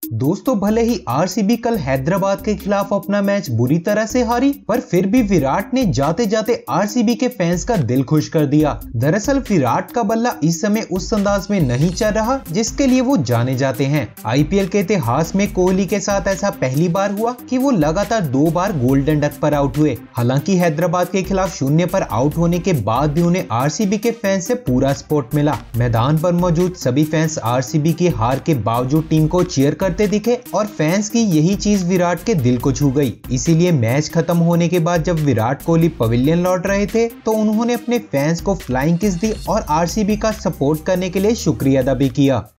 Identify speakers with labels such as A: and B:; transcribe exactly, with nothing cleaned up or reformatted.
A: दोस्तों, भले ही आरसीबी कल हैदराबाद के खिलाफ अपना मैच बुरी तरह से हारी, पर फिर भी विराट ने जाते जाते आरसीबी के फैंस का दिल खुश कर दिया। दरअसल विराट का बल्ला इस समय उस अंदाज में नहीं चल रहा जिसके लिए वो जाने जाते हैं। आईपीएल के इतिहास में कोहली के साथ ऐसा पहली बार हुआ कि वो लगातार दो बार गोल्डन डक पर आउट हुए। हालांकि हैदराबाद के खिलाफ शून्य पर आउट होने के बाद भी उन्हें आरसीबी के फैंस से पूरा सपोर्ट मिला। मैदान पर मौजूद सभी फैंस आरसीबी की हार के बावजूद टीम को चीयर करते दिखे और फैंस की यही चीज विराट के दिल को छू गई। इसीलिए मैच खत्म होने के बाद जब विराट कोहली पवेलियन लौट रहे थे तो उन्होंने अपने फैंस को फ्लाइंग किस दी और आरसीबी का सपोर्ट करने के लिए शुक्रिया अदा भी किया।